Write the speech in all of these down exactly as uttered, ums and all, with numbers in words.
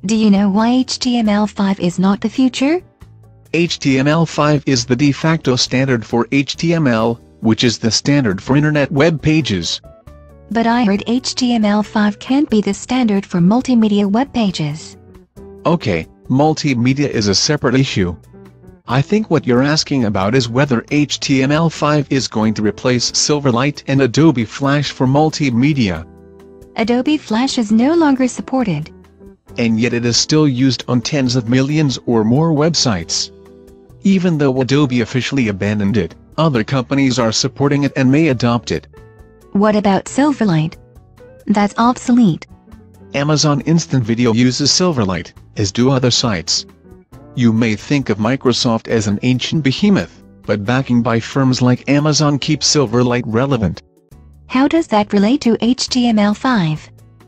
Do you know why H T M L five is not the future? H T M L five is the de facto standard for H T M L, which is the standard for internet web pages. But I heard H T M L five can't be the standard for multimedia web pages. Okay, multimedia is a separate issue. I think what you're asking about is whether H T M L five is going to replace Silverlight and Adobe Flash for multimedia. Adobe Flash is no longer supported. And yet it is still used on tens of millions or more websites. Even though Adobe officially abandoned it, other companies are supporting it and may adopt it. What about Silverlight? That's obsolete. Amazon Instant Video uses Silverlight, as do other sites. You may think of Microsoft as an ancient behemoth, but backing by firms like Amazon keeps Silverlight relevant. How does that relate to H T M L five?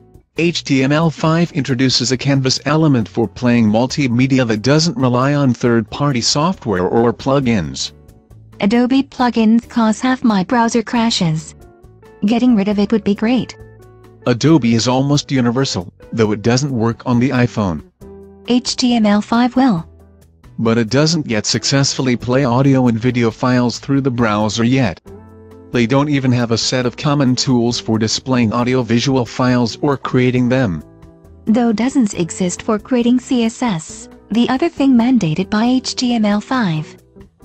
H T M L five introduces a canvas element for playing multimedia that doesn't rely on third-party software or plugins. Adobe plugins cause half my browser crashes. Getting rid of it would be great. Adobe is almost universal, though it doesn't work on the iPhone. H T M L five will. But it doesn't yet successfully play audio and video files through the browser yet. They don't even have a set of common tools for displaying audiovisual files or creating them. Though dozens exist for creating C S S, the other thing mandated by H T M L five.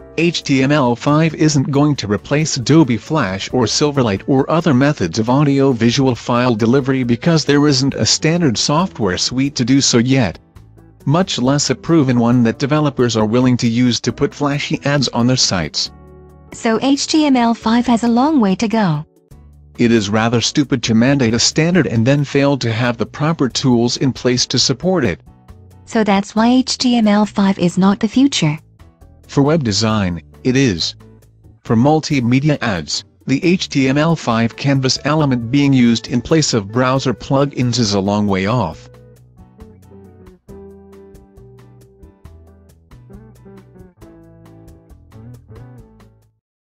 H T M L five isn't going to replace Adobe Flash or Silverlight or other methods of audio-visual file delivery because there isn't a standard software suite to do so yet. Much less a proven one that developers are willing to use to put flashy ads on their sites. So H T M L five has a long way to go. It is rather stupid to mandate a standard and then fail to have the proper tools in place to support it. So that's why H T M L five is not the future. For web design, it is. For multimedia ads, the H T M L five canvas element being used in place of browser plugins is a long way off.